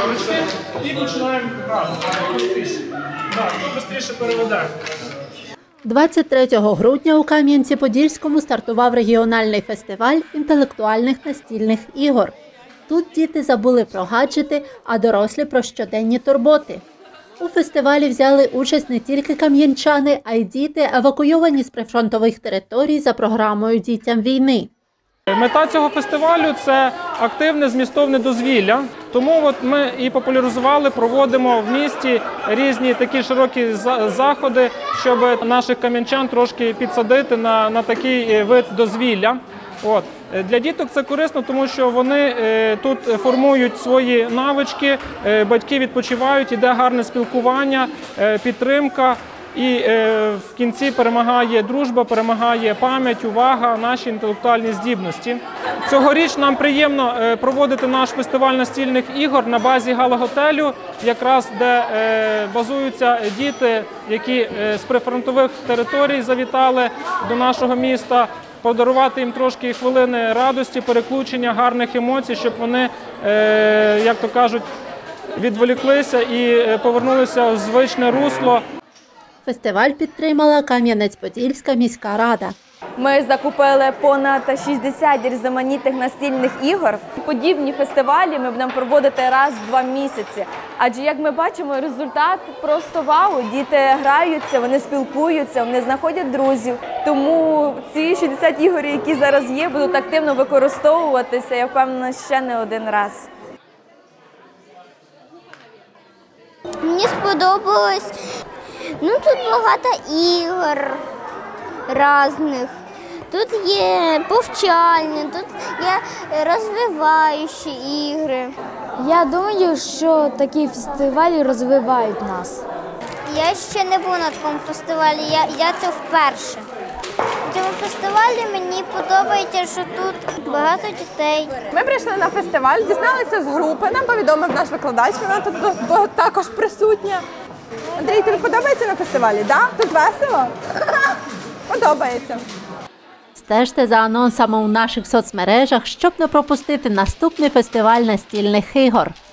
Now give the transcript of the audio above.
ставочки і починаємо грати. Так, хто швидше переведе. 23 грудня у Кам'янці-Подільському стартував регіональний фестиваль інтелектуальних настільних ігор. Тут діти забули про гаджети, а дорослі – про щоденні турботи. У фестивалі взяли участь не тільки кам'янчани, а й діти, евакуйовані з прифронтових територій за програмою «Дітям війни». Мета цього фестивалю – це активне змістовне дозвілля. Тому ми і популяризували, проводимо в місті різні такі широкі заходи, щоб наших кам'янчан трошки підсадити на такий вид дозвілля. Для діток це корисно, тому що вони тут формують свої навички, батьки відпочивають, іде гарне спілкування, підтримка. І в кінці перемагає дружба, перемагає пам'ять, увага, наші інтелектуальні здібності. Цьогоріч нам приємно проводити наш фестиваль настільних ігор на базі гала-готелю, якраз де базуються діти, які з прифронтових територій завітали до нашого міста, подарувати їм трошки хвилини радості, переключення, гарних емоцій, щоб вони, як то кажуть, відволіклися і повернулися в звичне русло. Фестиваль підтримала Кам'янець-Подільська міська рада. Ми закупили понад 60 різноманітних настільних ігор. Подібні фестивалі ми будемо проводити раз в 2 місяці. Адже, як ми бачимо, результат просто вау. Діти граються, вони спілкуються, вони знаходять друзів. Тому ці 60 ігор, які зараз є, будуть активно використовуватися, я впевнена, ще не один раз. Мені сподобалось. Тут багато ігор різних. Тут є повчальні, тут є розвиваючі ігри. Я думаю, що такі фестивалі розвивають нас. Я ще не був на такому фестивалі, я це вперше. На цьому фестивалі мені подобається, що тут багато дітей. Ми прийшли на фестиваль, дізналися з групи, нам повідомив наш викладач, вона тут також присутня. Андрій, тобі подобається на фестивалі, так? Тут весело? Подобається. Стежте за анонсами у наших соцмережах, щоб не пропустити наступний фестиваль настільних ігор.